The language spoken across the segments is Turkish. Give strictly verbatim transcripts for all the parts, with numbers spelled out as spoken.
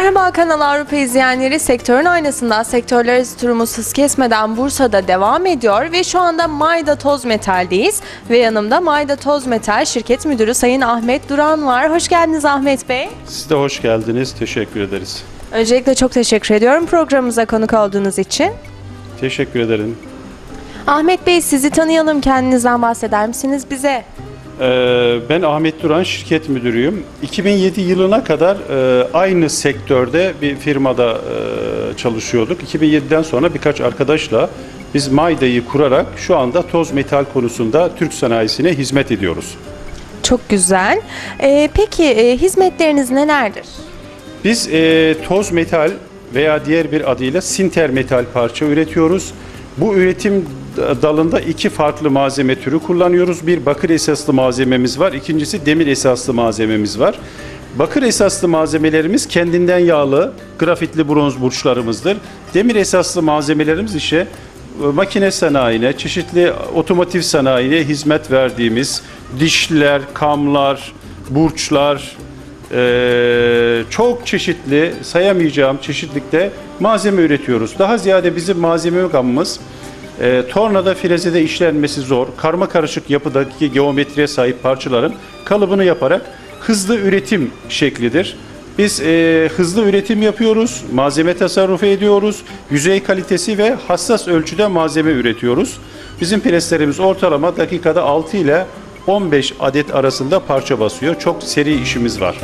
Merhaba Kanal Avrupa izleyenleri, Sektörün Aynası'nda sektörler arası turumuz hız kesmeden Bursa'da devam ediyor ve şu anda Mayda Toz Metal'deyiz ve yanımda Mayda Toz Metal Şirket Müdürü Sayın Ahmet Duran var. Hoş geldiniz Ahmet Bey. Siz de hoş geldiniz. Teşekkür ederiz. Öncelikle çok teşekkür ediyorum programımıza konuk olduğunuz için. Teşekkür ederim. Ahmet Bey, sizi tanıyalım, kendinizden bahseder misiniz bize? Ee, ben Ahmet Duran, şirket müdürüyüm. iki bin yedi yılına kadar e, aynı sektörde bir firmada e, çalışıyorduk. iki bin yediden sonra birkaç arkadaşla biz Mayda'yı kurarak şu anda toz metal konusunda Türk sanayisine hizmet ediyoruz. Çok güzel. Ee, peki e, hizmetleriniz nelerdir? Biz e, toz metal veya diğer bir adıyla sinter metal parça üretiyoruz. Bu üretim dalında iki farklı malzeme türü kullanıyoruz. Bir bakır esaslı malzememiz var. İkincisi demir esaslı malzememiz var. Bakır esaslı malzemelerimiz kendinden yağlı grafitli bronz burçlarımızdır. Demir esaslı malzemelerimiz ise makine sanayine, çeşitli otomotiv sanayine hizmet verdiğimiz dişliler, kamlar, burçlar, Ee, çok çeşitli, sayamayacağım çeşitlikte malzeme üretiyoruz. Daha ziyade bizim malzeme gamımız e, tornada, frezede işlenmesi zor, karma karışık yapıdaki geometriye sahip parçaların kalıbını yaparak hızlı üretim şeklidir. Biz e, hızlı üretim yapıyoruz, malzeme tasarrufu ediyoruz, yüzey kalitesi ve hassas ölçüde malzeme üretiyoruz. Bizim preslerimiz ortalama dakikada altı ile on beş adet arasında parça basıyor. Çok seri işimiz var.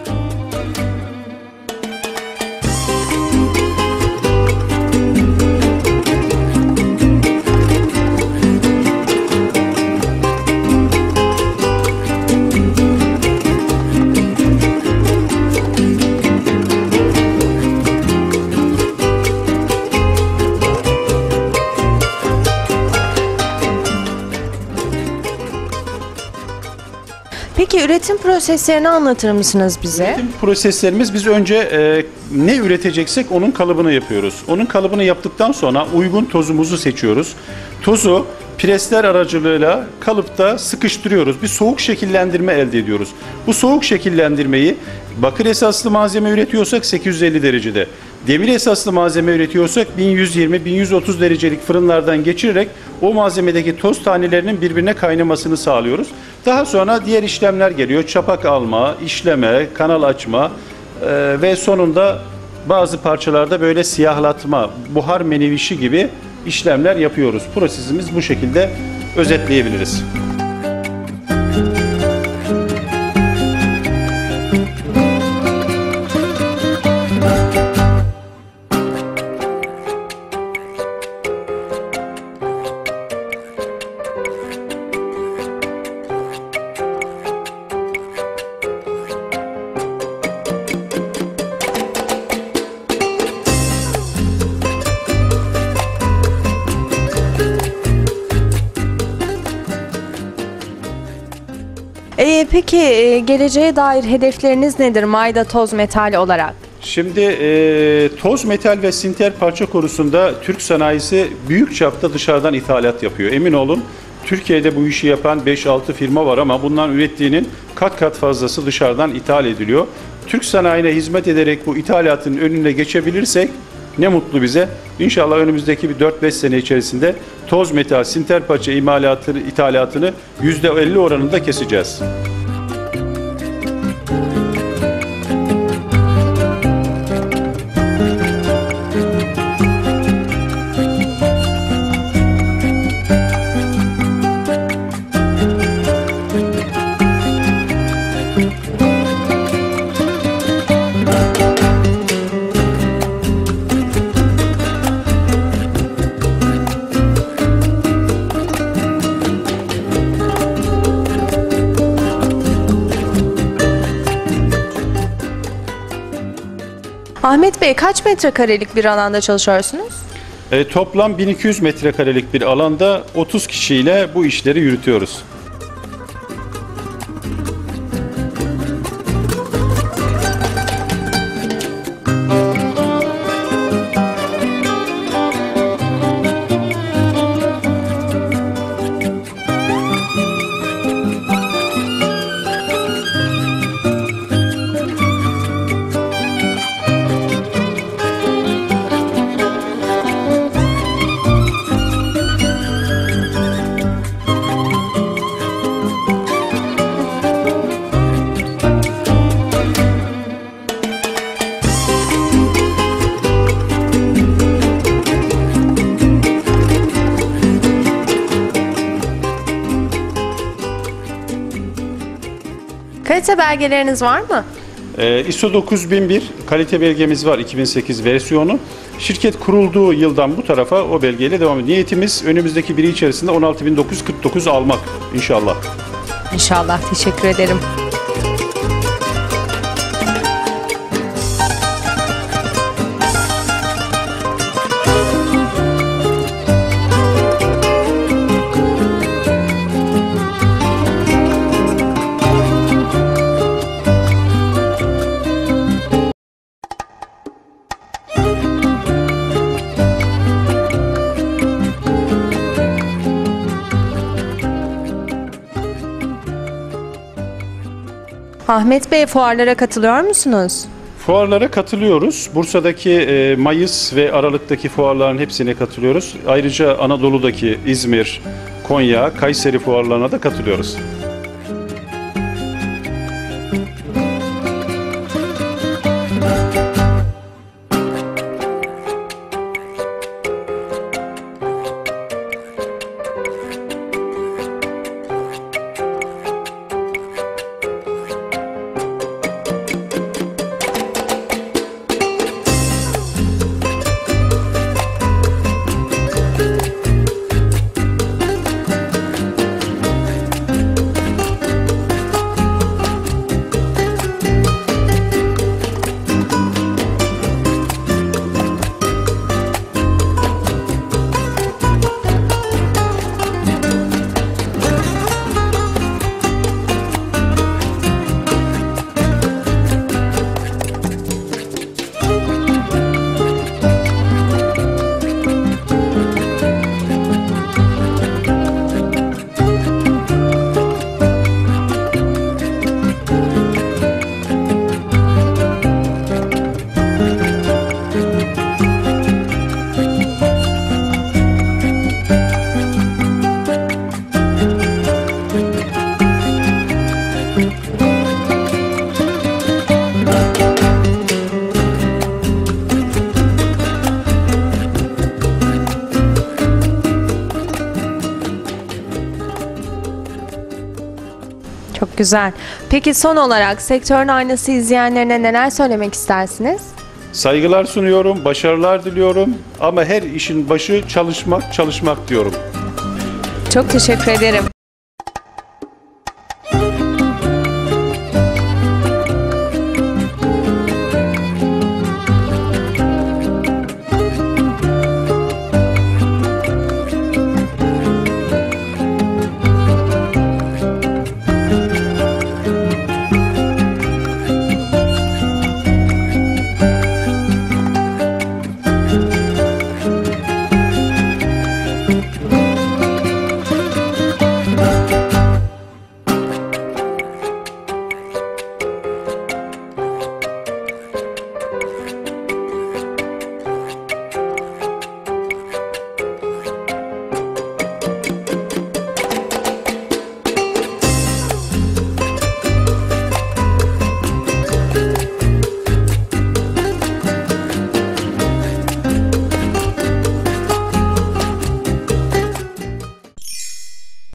Peki üretim proseslerini anlatır mısınız bize? Üretim proseslerimiz, biz önce e, ne üreteceksek onun kalıbını yapıyoruz. Onun kalıbını yaptıktan sonra uygun tozumuzu seçiyoruz. Tozu presler aracılığıyla kalıpta sıkıştırıyoruz. Bir soğuk şekillendirme elde ediyoruz. Bu soğuk şekillendirmeyi bakır esaslı malzeme üretiyorsak sekiz yüz elli derecede, demir esaslı malzeme üretiyorsak bin yüz yirmi bin yüz otuz derecelik fırınlardan geçirerek o malzemedeki toz tanelerinin birbirine kaynamasını sağlıyoruz. Daha sonra diğer işlemler geliyor. Çapak alma, işleme, kanal açma e, ve sonunda bazı parçalarda böyle siyahlatma, buhar menevişi gibi işlemler yapıyoruz. Prosesimiz bu şekilde özetleyebiliriz. Ee, peki e, geleceğe dair hedefleriniz nedir Mayda Toz Metal olarak? Şimdi e, toz metal ve sinter parça konusunda Türk sanayisi büyük çapta dışarıdan ithalat yapıyor. Emin olun, Türkiye'de bu işi yapan beş altı firma var ama bunların ürettiğinin kat kat fazlası dışarıdan ithal ediliyor. Türk sanayine hizmet ederek bu ithalatın önüne geçebilirsek ne mutlu bize. İnşallah önümüzdeki bir dört beş sene içerisinde toz metal, sinter parça imalatını, ithalatını yüzde elli oranında keseceğiz. Ahmet Bey, kaç metrekarelik bir alanda çalışıyorsunuz? E, toplam bin iki yüz metrekarelik bir alanda otuz kişiyle bu işleri yürütüyoruz. Kalite belgeleriniz var mı? Ee, I S O dokuz bin bir kalite belgemiz var, iki bin sekiz versiyonu. Şirket kurulduğu yıldan bu tarafa o belgeyle devam ediyor. Niyetimiz önümüzdeki bir yıl içerisinde on altı bin dokuz yüz kırk dokuz almak inşallah. İnşallah. Teşekkür ederim. Ahmet Bey, fuarlara katılıyor musunuz? Fuarlara katılıyoruz. Bursa'daki e, Mayıs ve Aralık'taki fuarların hepsine katılıyoruz. Ayrıca Anadolu'daki İzmir, Konya, Kayseri fuarlarına da katılıyoruz. Çok güzel. Peki son olarak Sektörün Aynası izleyenlerine neler söylemek istersiniz? Saygılar sunuyorum, başarılar diliyorum ama her işin başı çalışmak, çalışmak diyorum. Çok teşekkür ederim.